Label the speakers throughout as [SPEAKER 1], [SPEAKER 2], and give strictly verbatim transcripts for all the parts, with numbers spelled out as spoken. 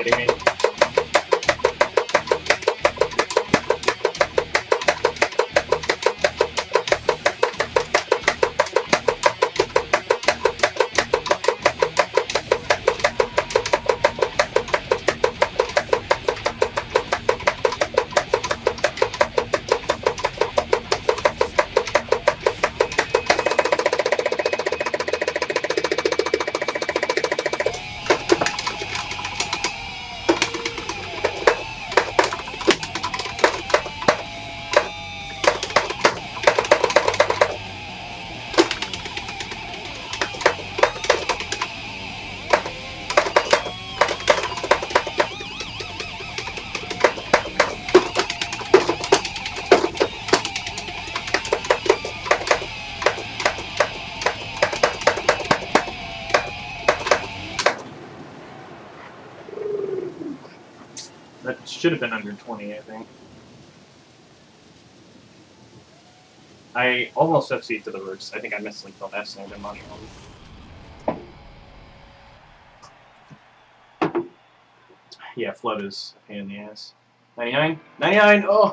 [SPEAKER 1] kidding me? That should have been under twenty, I think. I almost F C'd to the roots. I think I missed like the last thing the money on. Yeah, flood is a pain in the ass. ninety-nine? ninety-nine! Oh!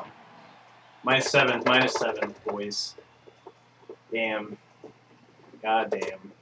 [SPEAKER 1] Minus seven, minus seven, boys. Damn. God damn.